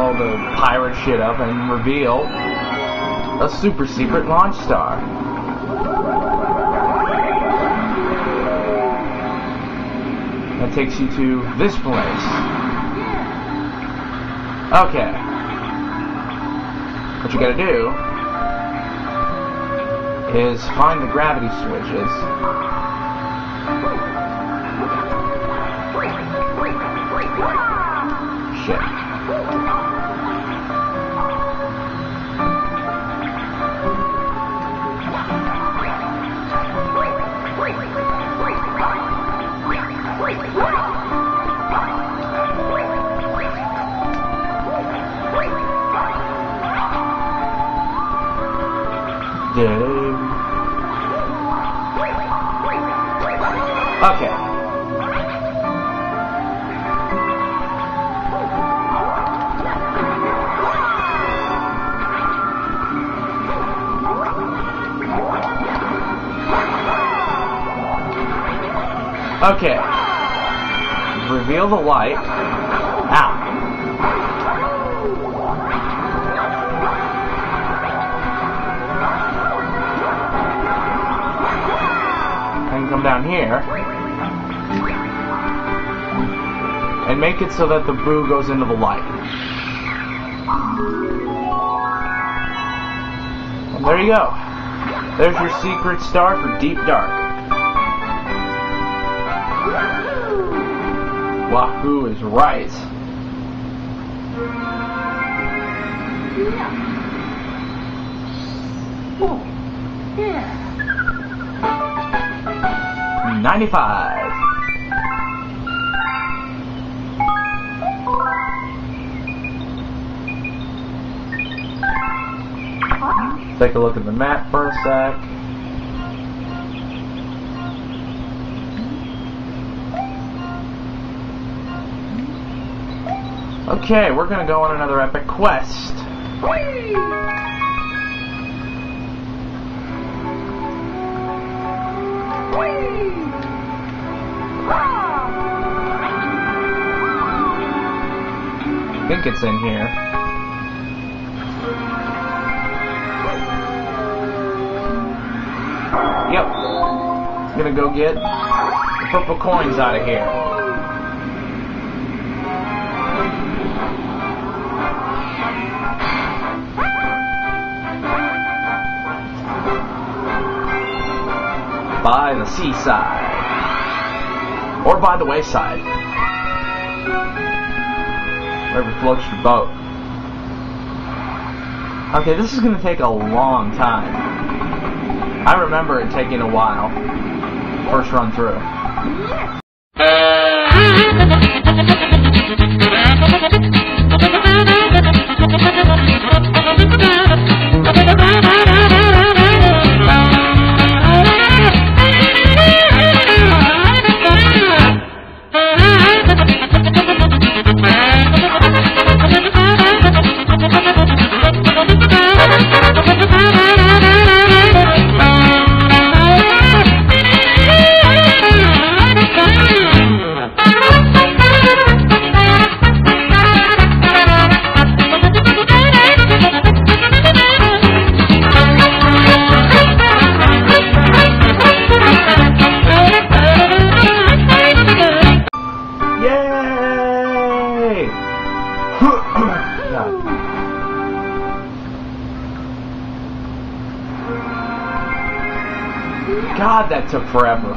all the pirate shit up and reveal a super secret launch star. That takes you to this place. Okay. What you gotta do is find the gravity switches. Shit. Okay. Okay. Reveal the light. Ow. And come down here. And make it so that the boo goes into the light. And there you go. There's your secret star for Deep Dark. Wahoo is right. Oh, yeah. 95. Take a look at the map for a sec. Okay, we're gonna go on another epic quest. Whee! Whee! I think it's in here. Yep. Gonna go get the purple coins out of here. By the seaside. Or by the wayside. Wherever floats your boat. Okay, this is gonna take a long time. I remember it taking a while. First run through. God, that took forever.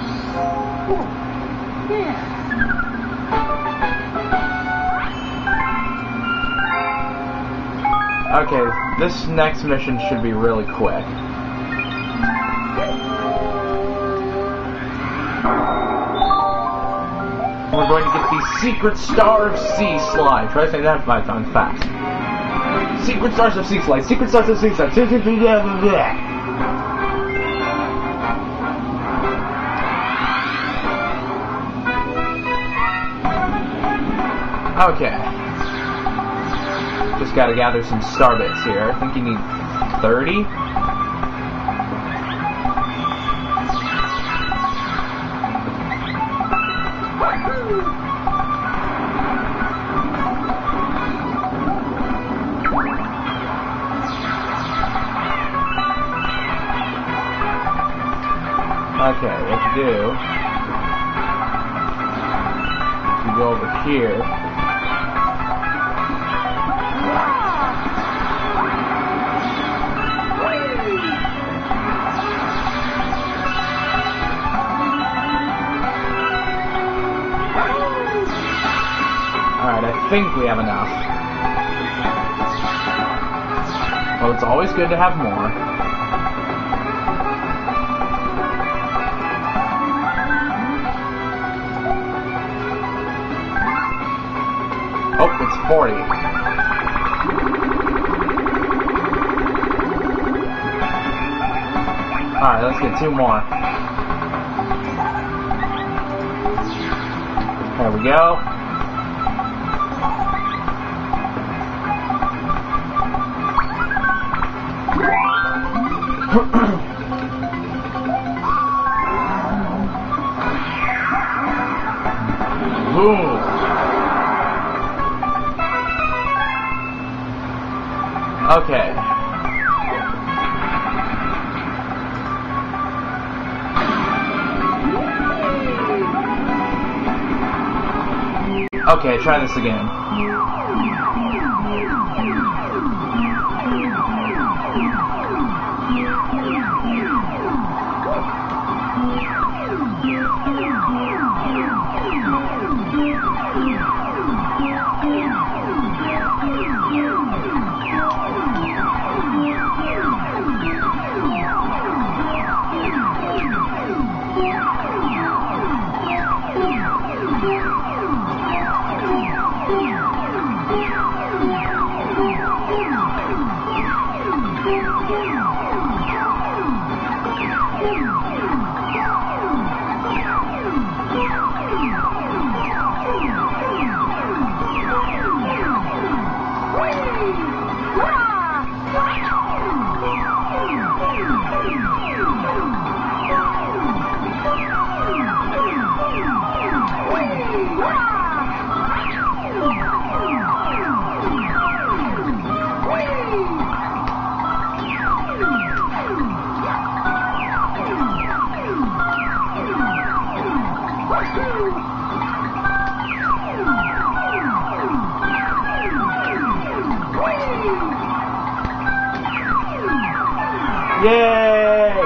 Okay, this next mission should be really quick. We're going to get the Secret Star of Sea Slide. Try to say that 5 times fast. Secret Stars of Sea Slide. Secret Stars of Sea Slide. Okay. Just gotta gather some star bits here. I think you need 30. Okay, what to do? You go over here. Alright, I think we have enough. Well, it's always good to have more. Oh, it's 40. Alright, let's get 2 more. There we go. Boom. Okay. Okay, try this again. Yay!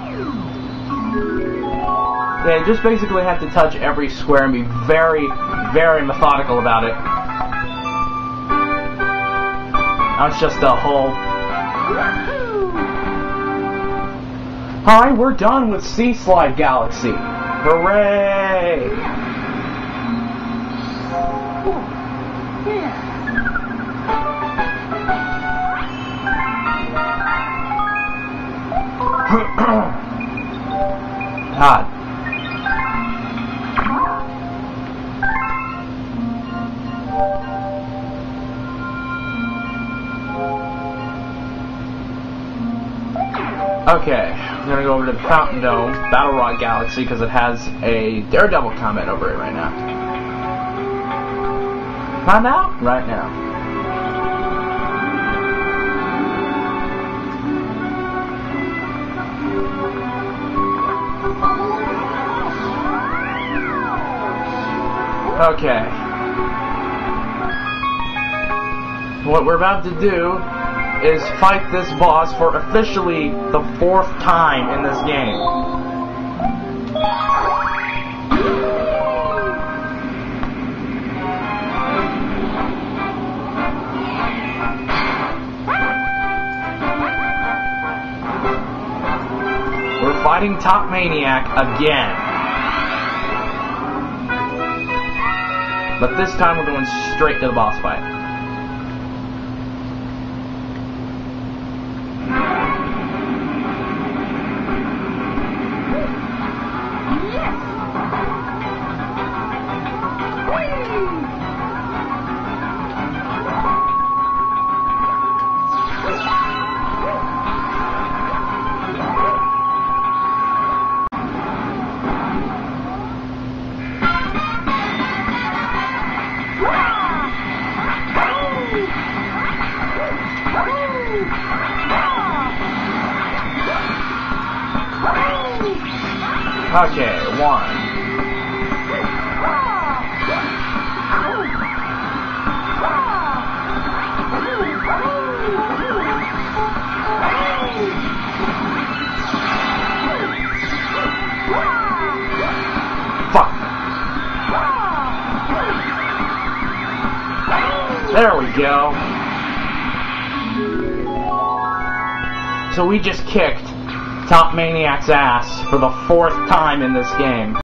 Yeah, you just basically have to touch every square and be very, very methodical about it. Now it's just a whole... Alright, we're done with Sea Slide Galaxy. Hooray! God. Okay, I'm gonna go over to the Fountain Dome, Battle Rock Galaxy, because it has a Daredevil comment over it right now. Find out right now. Okay. What we're about to do is fight this boss for officially the 4th time in this game. We're fighting Top Maniac again. But this time we're going straight to the boss fight. Okay, 1. Fuck. There we go. So we just kicked Top Maniac's ass for the 4th time in this game.